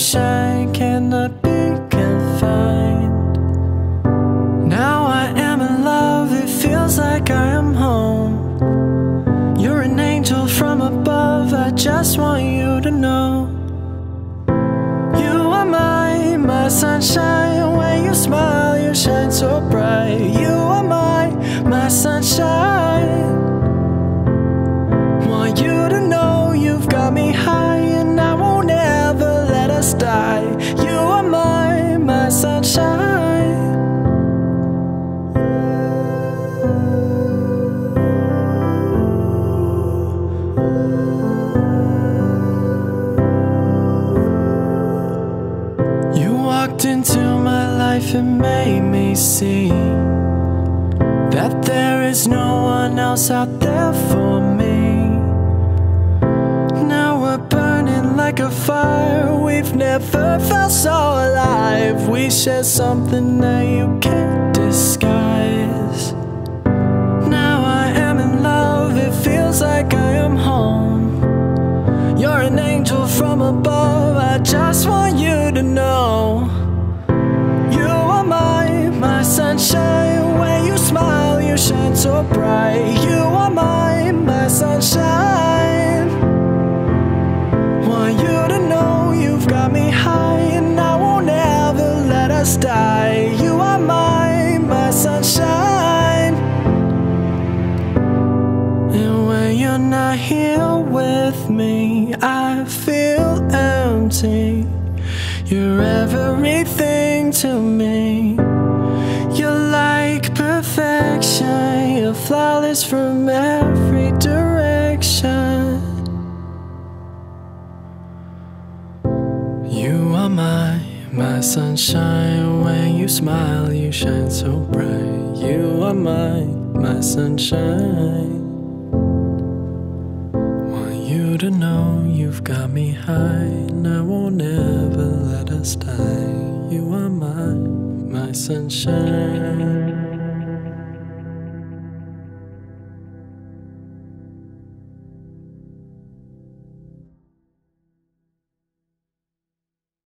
shine cannot be confined. Now I am in love, it feels like I am home. You're an angel from above, I just want you to know. You are my sunshine. When you smile, you shine so bright. You are my sunshine. Want you to know you've got me high, and I won't ever let us die. You are my sunshine. You walked into my life and made me see that there is no one else out there for me. Now we're burning like a fire, we've never felt so alive. We share something that you can't disguise. Now I am in love, it feels like I am home. You're an angel from above, I just want you to know. You are my sunshine. When you smile, you shine so bright. You are my sunshine. Want you to know you've got me high, and I won't ever let us die. You are my sunshine. And when you're not here with me, I feel empty. You're everything to me. You're like perfection. You're flawless from every direction. You are my sunshine. When you smile, you shine so bright. You are my sunshine. Want you to know you've got me high, and I won't ever let us die. You are my sunshine.